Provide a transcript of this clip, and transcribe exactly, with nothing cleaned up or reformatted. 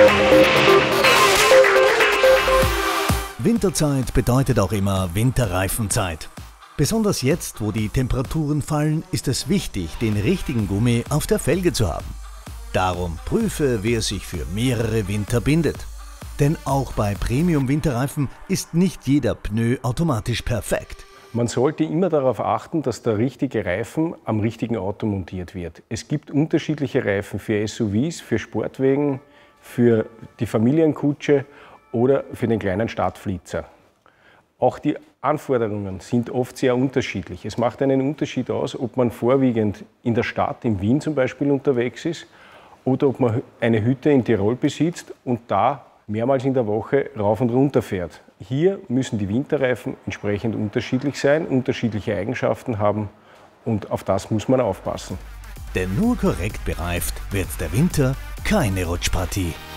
Winterzeit bedeutet auch immer Winterreifenzeit. Besonders jetzt, wo die Temperaturen fallen, ist es wichtig, den richtigen Gummi auf der Felge zu haben. Darum prüfe, wer sich für mehrere Winter bindet. Denn auch bei Premium-Winterreifen ist nicht jeder Pneu automatisch perfekt. Man sollte immer darauf achten, dass der richtige Reifen am richtigen Auto montiert wird. Es gibt unterschiedliche Reifen für S U Vs, für Sportwagen, für die Familienkutsche oder für den kleinen Stadtflitzer. Auch die Anforderungen sind oft sehr unterschiedlich. Es macht einen Unterschied aus, ob man vorwiegend in der Stadt, in Wien zum Beispiel, unterwegs ist oder ob man eine Hütte in Tirol besitzt und da mehrmals in der Woche rauf und runter fährt. Hier müssen die Winterreifen entsprechend unterschiedlich sein, unterschiedliche Eigenschaften haben und auf das muss man aufpassen. Denn nur korrekt bereift wird der Winter keine Rutschpartie.